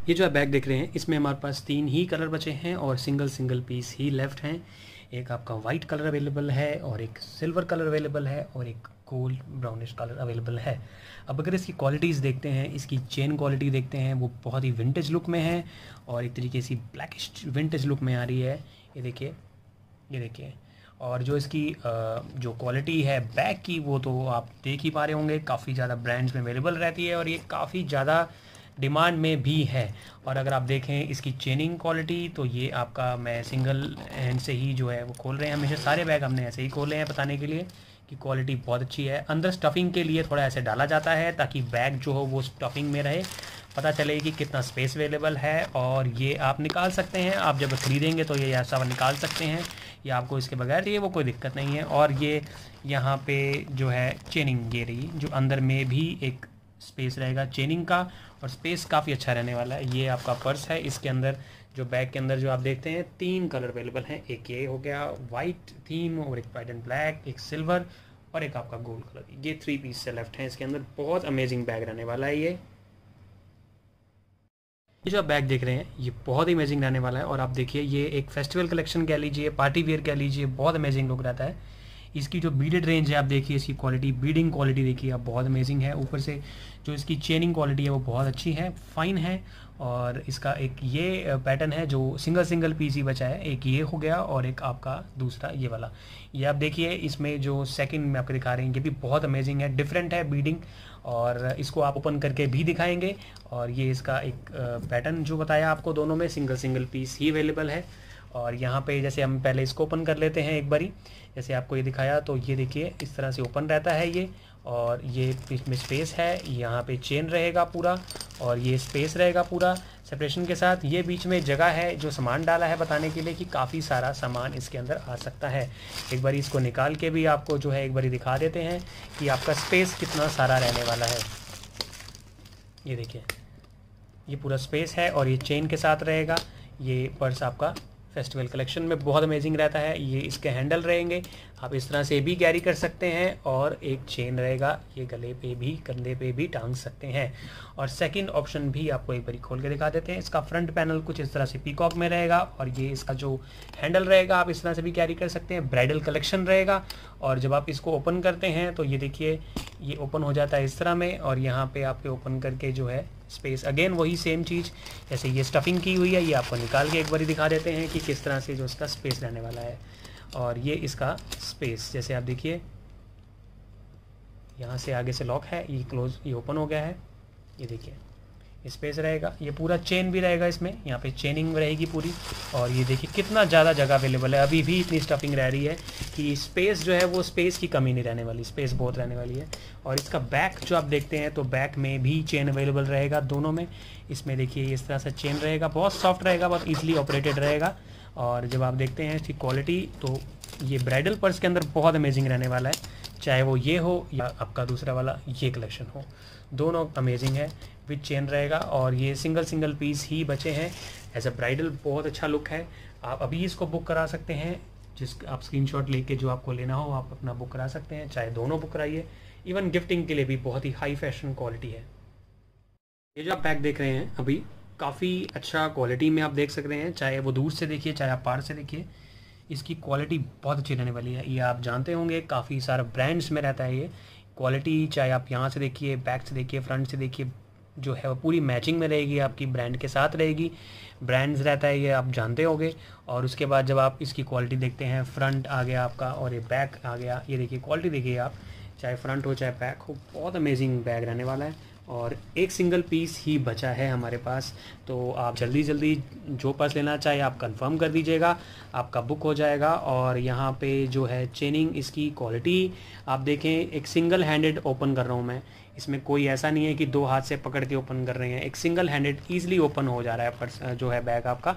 ये जो आप बैग देख रहे हैं इसमें हमारे पास 3 ही कलर बचे हैं और सिंगल पीस ही लेफ़्ट हैं। एक आपका वाइट कलर अवेलेबल है और एक सिल्वर कलर अवेलेबल है और एक गोल्ड ब्राउनिश कलर अवेलेबल है। अब अगर इसकी क्वालिटीज़ देखते हैं, इसकी चेन क्वालिटी देखते हैं, वो बहुत ही विंटेज लुक में है और एक तरीके से ब्लैकिश विंटेज लुक में आ रही है। ये देखिए और जो इसकी जो क्वालिटी है बैग की वो तो आप देख ही पा रहे होंगे, काफ़ी ज़्यादा ब्रांड्स में अवेलेबल रहती है और ये काफ़ी ज़्यादा डिमांड में भी है। और अगर आप देखें इसकी चेनिंग क्वालिटी तो ये आपका मैं सिंगल हैंड से ही जो है वो खोल रहे हैं, हमेशा सारे बैग हमने ऐसे ही खोले हैं बताने के लिए कि क्वालिटी बहुत अच्छी है। अंदर स्टफिंग के लिए थोड़ा ऐसे डाला जाता है ताकि बैग जो हो वो स्टफिंग में रहे, पता चले कि कितना स्पेस अवेलेबल है। और ये आप निकाल सकते हैं, आप जब खरीदेंगे तो ये ऐसा निकाल सकते हैं, या आपको इसके बगैर चाहिए वो कोई दिक्कत नहीं है। और ये यहाँ पे जो है चेनिंग ये रही, जो अंदर में भी एक स्पेस रहेगा चेनिंग का और स्पेस काफ़ी अच्छा रहने वाला है। ये आपका पर्स है, इसके अंदर जो बैग के अंदर जो आप देखते हैं 3 कलर अवेलेबल हैं। एक ये हो गया वाइट थीम और एक वाइट एंड ब्लैक, एक सिल्वर और एक आपका गोल्ड कलर। ये 3 पीस से लेफ्ट है इसके अंदर। बहुत अमेजिंग बैग रहने वाला है ये जो आप बैग देख रहे हैं ये बहुत ही अमेजिंग रहने वाला है। और आप देखिए ये एक फेस्टिवल कलेक्शन कह लीजिए, पार्टी वेयर कह लीजिए, बहुत अमेजिंग लुक रहता है। इसकी जो बीडेड रेंज है आप देखिए, इसकी क्वालिटी बीडिंग क्वालिटी देखिए आप, बहुत अमेजिंग है। ऊपर से जो इसकी चेनिंग क्वालिटी है वो बहुत अच्छी है, फाइन है। और इसका एक ये पैटर्न है जो सिंगल पीस ही बचा है, एक ये हो गया और एक आपका दूसरा ये वाला। ये आप देखिए इसमें जो सेकंड में आपको दिखा रहे हैं ये भी बहुत अमेजिंग है, डिफरेंट है बीडिंग, और इसको आप ओपन करके भी दिखाएंगे। और ये इसका एक पैटर्न जो बताया आपको, दोनों में सिंगल पीस ही अवेलेबल है। और यहाँ पे जैसे हम पहले इसको ओपन कर लेते हैं एक बारी, जैसे आपको ये दिखाया तो ये देखिए इस तरह से ओपन रहता है ये। और ये इसमें स्पेस है, यहाँ पे चेन रहेगा पूरा और ये स्पेस रहेगा पूरा सेपरेशन के साथ। ये बीच में जगह है जो सामान डाला है बताने के लिए कि काफ़ी सारा सामान इसके अंदर आ सकता है। एक बारी इसको निकाल के भी आपको जो है एक बारी दिखा देते हैं कि आपका स्पेस कितना सारा रहने वाला है। ये देखिए ये पूरा स्पेस है और ये चेन के साथ रहेगा। ये पर्स आपका फेस्टिवल कलेक्शन में बहुत अमेजिंग रहता है। ये इसके हैंडल रहेंगे, आप इस तरह से भी कैरी कर सकते हैं और एक चेन रहेगा, ये गले पे भी कंधे पे भी टांग सकते हैं। और सेकंड ऑप्शन भी आपको एक बारी खोल के दिखा देते हैं। इसका फ्रंट पैनल कुछ इस तरह से पीकॉक में रहेगा और ये इसका जो हैंडल रहेगा आप इस तरह से भी कैरी कर सकते हैं, ब्राइडल कलेक्शन रहेगा। और जब आप इसको ओपन करते हैं तो ये देखिए ये ओपन हो जाता है इस तरह में, और यहाँ पे आपके ओपन करके जो है स्पेस अगेन वही सेम चीज़, जैसे ये स्टफिंग की हुई है ये आपको निकाल के एक बारी दिखा देते हैं कि किस तरह से जो इसका स्पेस रहने वाला है। और ये इसका स्पेस जैसे आप देखिए यहाँ से आगे से लॉक है, ये क्लोज, ये ओपन हो गया है। ये देखिए स्पेस रहेगा, ये पूरा चेन भी रहेगा इसमें, यहाँ पे चेनिंग रहेगी पूरी। और ये देखिए कितना ज़्यादा जगह अवेलेबल है, अभी भी इतनी स्टफिंग रह रही है कि स्पेस जो है वो स्पेस की कमी नहीं रहने वाली, स्पेस बहुत रहने वाली है। और इसका बैक जो आप देखते हैं तो बैक में भी चेन अवेलेबल रहेगा दोनों में। इसमें देखिए इस तरह से चेन रहेगा, बहुत सॉफ्ट रहेगा, बहुत ईजिली ऑपरेटेड रहेगा। और जब आप देखते हैं इसकी क्वालिटी तो ये ब्राइडल पर्स के अंदर बहुत अमेजिंग रहने वाला है, चाहे वो ये हो या आपका दूसरा वाला ये कलेक्शन हो, दोनों अमेजिंग है। विद चेन रहेगा और ये सिंगल पीस ही बचे हैं। एज अ ब्राइडल बहुत अच्छा लुक है। आप अभी इसको बुक करा सकते हैं, जिस आप स्क्रीनशॉट लेके जो आपको लेना हो आप अपना बुक करा सकते हैं, चाहे दोनों बुक कराइए। इवन गिफ्टिंग के लिए भी बहुत ही हाई फैशन क्वालिटी है। ये जो आप बैग देख रहे हैं अभी काफ़ी अच्छा क्वालिटी में आप देख सक रहे हैं, चाहे वो दूर से देखिए चाहे आप पार से देखिए, इसकी क्वालिटी बहुत अच्छी रहने वाली है। ये आप जानते होंगे काफ़ी सारा ब्रांड्स में रहता है ये क्वालिटी, चाहे आप यहाँ से देखिए, बैक से देखिए, फ्रंट से देखिए, जो है वो पूरी मैचिंग में रहेगी, आपकी ब्रांड के साथ रहेगी। ब्रांड्स रहता है ये आप जानते होंगे। और उसके बाद जब आप इसकी क्वालिटी देखते हैं, फ्रंट आ गया आपका और ये बैक आ गया, ये देखिए क्वालिटी देखिए आप, चाहे फ्रंट हो चाहे बैक हो, बहुत अमेजिंग बैग रहने वाला है। और एक सिंगल पीस ही बचा है हमारे पास, तो आप जल्दी जो पर्स लेना चाहे आप कंफर्म कर दीजिएगा, आपका बुक हो जाएगा। और यहाँ पे जो है चेनिंग इसकी क्वालिटी आप देखें, एक सिंगल हैंडेड ओपन कर रहा हूँ मैं, इसमें कोई ऐसा नहीं है कि 2 हाथ से पकड़ के ओपन कर रहे हैं, एक सिंगल हैंडेड ईजिली ओपन हो जा रहा है पर्स जो है बैग आपका।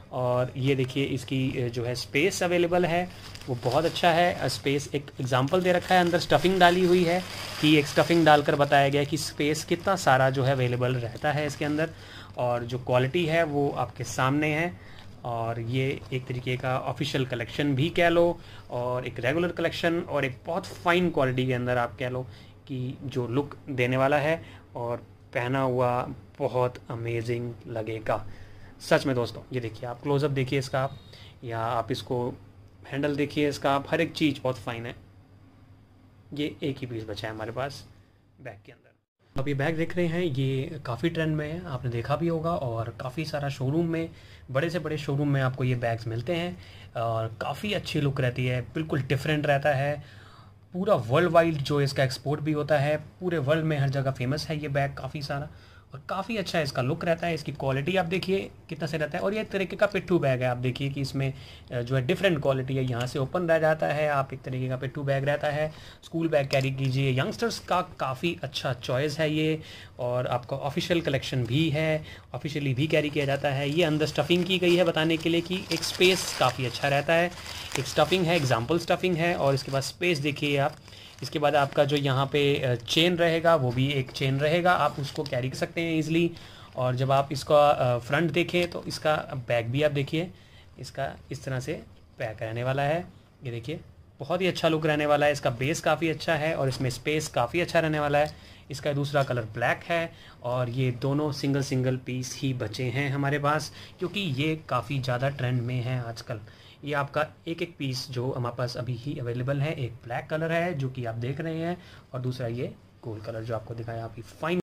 और ये देखिए इसकी जो है स्पेस अवेलेबल है वो बहुत अच्छा है। स्पेस एक एग्जांपल दे रखा है, अंदर स्टफिंग डाली हुई है कि एक स्टफिंग डालकर बताया गया कि स्पेस कितना सारा जो है अवेलेबल रहता है इसके अंदर। और जो क्वालिटी है वो आपके सामने है। और ये एक तरीके का ऑफिशियल कलेक्शन भी कह लो और एक रेगुलर कलेक्शन और एक बहुत फाइन क्वालिटी के अंदर आप कह लो कि जो लुक देने वाला है। और पहना हुआ बहुत अमेजिंग लगेगा सच में दोस्तों। ये देखिए आप क्लोज़अप देखिए इसका आप, या आप इसको हैंडल देखिए इसका आप, हर एक चीज़ बहुत फाइन है। ये एक ही पीस बचा है हमारे पास बैग के अंदर। अब ये बैग देख रहे हैं, ये काफ़ी ट्रेंड में है, आपने देखा भी होगा, और काफ़ी सारा शोरूम में, बड़े से बड़े शोरूम में आपको ये बैग्स मिलते हैं और काफ़ी अच्छी लुक रहती है, बिल्कुल डिफरेंट रहता है। पूरा वर्ल्ड वाइड जो इसका एक्सपोर्ट भी होता है, पूरे वर्ल्ड में हर जगह फेमस है ये बैग काफ़ी सारा, और काफ़ी अच्छा इसका लुक रहता है। इसकी क्वालिटी आप देखिए कितना से रहता है, और ये एक तरीके का पिट्ठू बैग है। आप देखिए कि इसमें जो है डिफरेंट क्वालिटी है, यहाँ से ओपन रह जाता है, आप एक तरीके का पिट्ठू बैग रहता है। स्कूल बैग कैरी कीजिए, यंगस्टर्स का काफ़ी अच्छा चॉइस है ये, और आपका ऑफिशियल कलेक्शन भी है, ऑफिशियली भी कैरी किया जाता है। ये अंदर स्टफिंग की गई है बताने के लिए कि एक स्पेस काफ़ी अच्छा रहता है। एक स्टफिंग है, एग्जाम्पल स्टफिंग है, और इसके बाद स्पेस देखिए आप। इसके बाद आपका जो यहाँ पे चेन रहेगा वो भी एक चेन रहेगा, आप उसको कैरी कर सकते हैं ईज़िली। और जब आप इसका फ्रंट देखें तो इसका बैग भी आप देखिए, इसका इस तरह से पैक रहने वाला है। ये देखिए बहुत ही अच्छा लुक रहने वाला है, इसका बेस काफ़ी अच्छा है और इसमें स्पेस काफ़ी अच्छा रहने वाला है। इसका दूसरा कलर ब्लैक है, और ये दोनों सिंगल सिंगल पीस ही बचे हैं हमारे पास, क्योंकि ये काफ़ी ज़्यादा ट्रेंड में है आजकल। ये आपका एक एक पीस जो हमारे पास अभी ही अवेलेबल है, एक ब्लैक कलर है जो कि आप देख रहे हैं, और दूसरा ये गोल्ड कलर जो आपको दिखाया, अभी फाइन